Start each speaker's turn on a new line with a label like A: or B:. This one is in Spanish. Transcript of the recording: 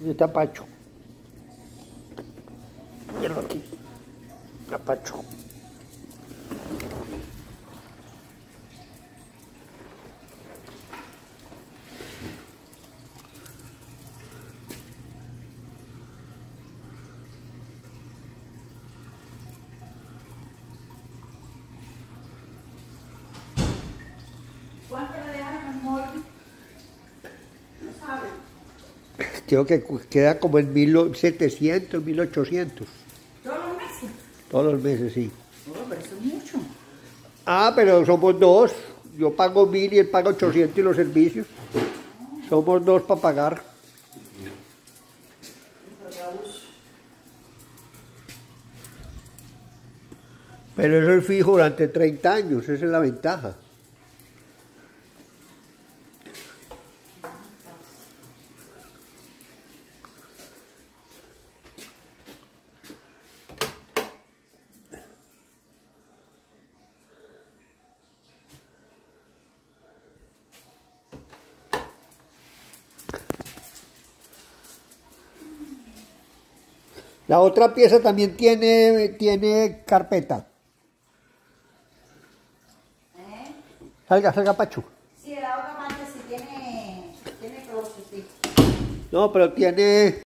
A: Y está Pacho. Míralo aquí. Está Pacho.
B: ¿Cuánto le dejan, amor? No sabe.
A: Creo que queda como en 1700, 1800.
B: ¿Todos los meses?
A: Todos los meses, sí.
B: Oh, pero eso es mucho.
A: Ah, pero somos dos. Yo pago 1000 y él paga 800 y los servicios. Somos dos para pagar. Pero eso es fijo durante 30 años, esa es la ventaja. La otra pieza también tiene carpeta. Salga, Pacho.
B: Sí, la otra parte sí tiene closet, sí.
A: No, pero tiene